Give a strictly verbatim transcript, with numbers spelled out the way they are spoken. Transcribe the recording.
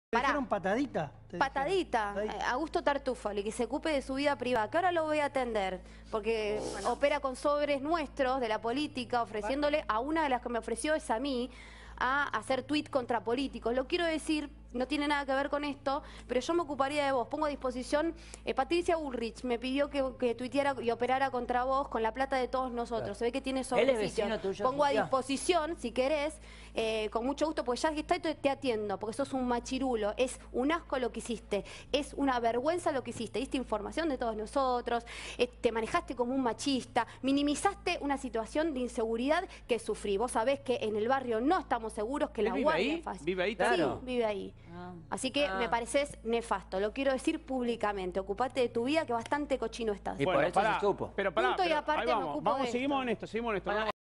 ¿Le dijeron patadita? Patadita, Augusto Tartufoli, que se ocupe de su vida privada, que ahora lo voy a atender, porque bueno, opera con sobres nuestros de la política, ofreciéndole a una de las que me ofreció es a mí, a hacer tuit contra políticos. Lo quiero decir, no tiene nada que ver con esto, pero yo me ocuparía de vos. Pongo a disposición, eh, Patricia Bullrich me pidió que, que tuiteara y operara contra vos con la plata de todos nosotros. Claro. Se ve que tiene sobrecitos. Pongo a disposición, si querés, eh, con mucho gusto, porque ya que está te, te atiendo, porque sos un machirulo. Es un asco lo que hiciste, es una vergüenza lo que hiciste. Diste información de todos nosotros, eh, te manejaste como un machista, minimizaste una situación de inseguridad que sufrí. Vos sabés que en el barrio no estamos seguros, que la guardia es fácil. ¿Vive ahí? Claro. Sí, vive ahí. Ah. Así que ah. me pareces nefasto, lo quiero decir públicamente. Ocupate de tu vida, que bastante cochino estás. Y bueno, por eso pará, se supo. Pero pará, Punto pero, y aparte vamos, me ocupo vamos, de seguimos esto. en esto, seguimos en esto.